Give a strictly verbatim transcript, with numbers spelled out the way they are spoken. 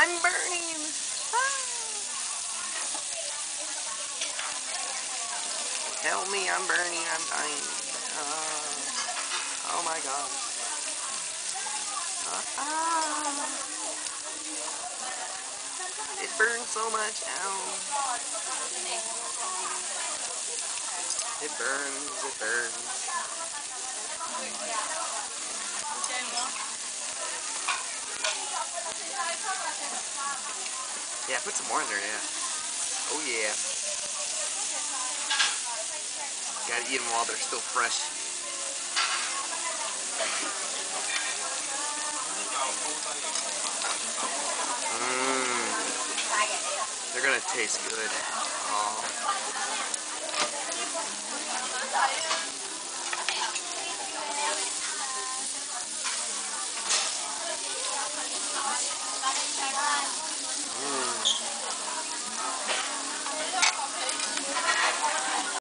I'm burning! Ah. Help me, I'm burning, I'm dying. Uh, oh my god. Uh, ah. It burns so much. Ow. It burns, it burns. Yeah, put some more in there, yeah. Oh yeah. Gotta eat them while they're still fresh. Mmm. They're gonna taste good.